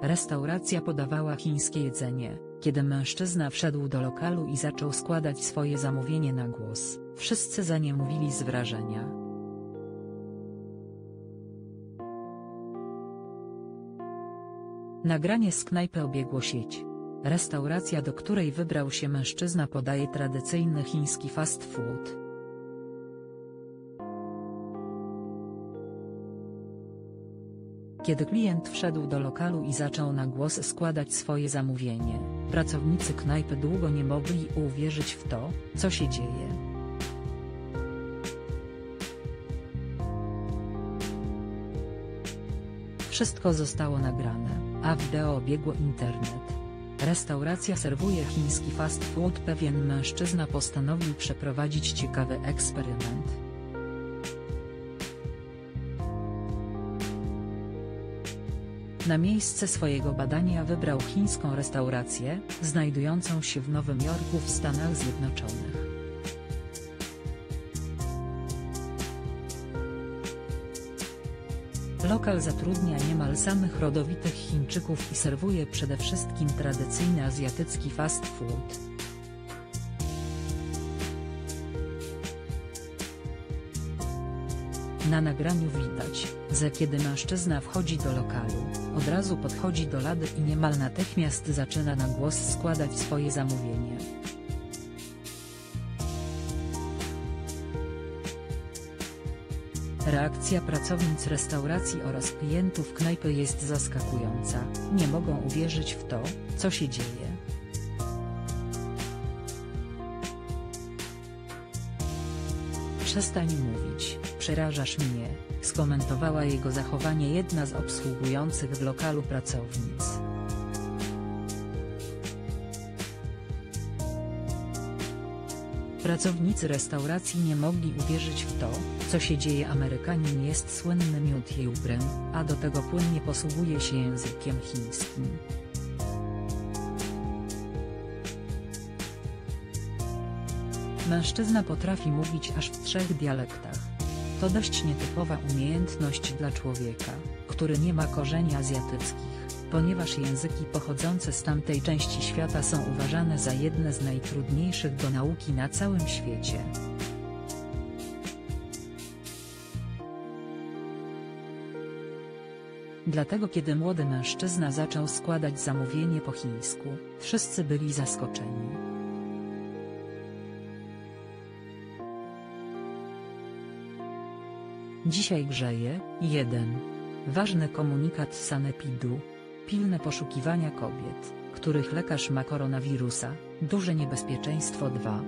Restauracja podawała chińskie jedzenie. Kiedy mężczyzna wszedł do lokalu i zaczął składać swoje zamówienie na głos, wszyscy za nie mówili z wrażenia. Nagranie z knajpy obiegło sieć. Restauracja, do której wybrał się mężczyzna, podaje tradycyjny chiński fast food. Kiedy klient wszedł do lokalu i zaczął na głos składać swoje zamówienie, pracownicy knajpy długo nie mogli uwierzyć w to, co się dzieje. Wszystko zostało nagrane, a wideo obiegło internet. Restauracja serwuje chiński fast food. Pewien mężczyzna postanowił przeprowadzić ciekawy eksperyment. Na miejsce swojego badania wybrał chińską restaurację, znajdującą się w Nowym Jorku w Stanach Zjednoczonych. Lokal zatrudnia niemal samych rodowitych Chińczyków i serwuje przede wszystkim tradycyjny azjatycki fast food. Na nagraniu widać, że kiedy mężczyzna wchodzi do lokalu, od razu podchodzi do lady i niemal natychmiast zaczyna na głos składać swoje zamówienie. Reakcja pracownic restauracji oraz klientów knajpy jest zaskakująca, nie mogą uwierzyć w to, co się dzieje. Przestań mówić, przerażasz mnie, skomentowała jego zachowanie jedna z obsługujących w lokalu pracownic. Pracownicy restauracji nie mogli uwierzyć w to, co się dzieje. Amerykanin jest słynnym youtuberem, a do tego płynnie posługuje się językiem chińskim. Mężczyzna potrafi mówić aż w 3 dialektach. To dość nietypowa umiejętność dla człowieka, który nie ma korzeni azjatyckich, ponieważ języki pochodzące z tamtej części świata są uważane za jedne z najtrudniejszych do nauki na całym świecie. Dlatego kiedy młody mężczyzna zaczął składać zamówienie po chińsku, wszyscy byli zaskoczeni. Dzisiaj grzeje. 1. Ważny komunikat sanepidu. Pilne poszukiwania kobiet, których lekarz ma koronawirusa, duże niebezpieczeństwo. 2.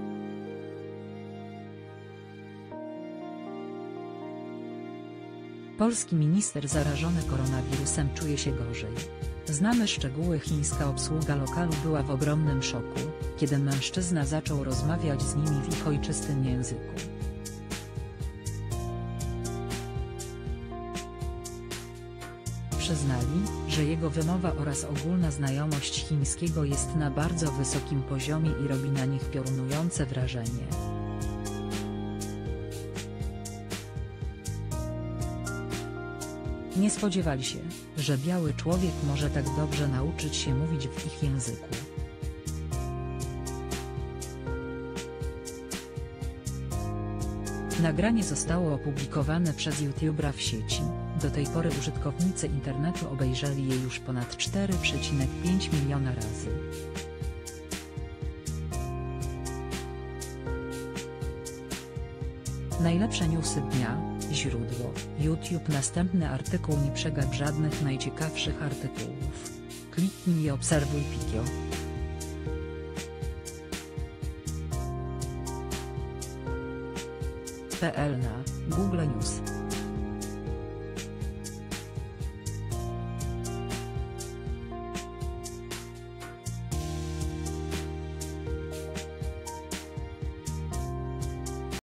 Polski minister zarażony koronawirusem czuje się gorzej. Znamy szczegóły. Chińska obsługa lokalu była w ogromnym szoku, kiedy mężczyzna zaczął rozmawiać z nimi w ich ojczystym języku. Przyznali, że jego wymowa oraz ogólna znajomość chińskiego jest na bardzo wysokim poziomie i robi na nich piorunujące wrażenie. Nie spodziewali się, że biały człowiek może tak dobrze nauczyć się mówić w ich języku. Nagranie zostało opublikowane przez youtubera w sieci. Do tej pory użytkownicy internetu obejrzeli je już ponad 4,5 miliona razy. Najlepsze newsy dnia. Źródło: YouTube. Następny artykuł. Nie przegap żadnych najciekawszych artykułów. Kliknij i obserwuj Pikio. PL na Google News.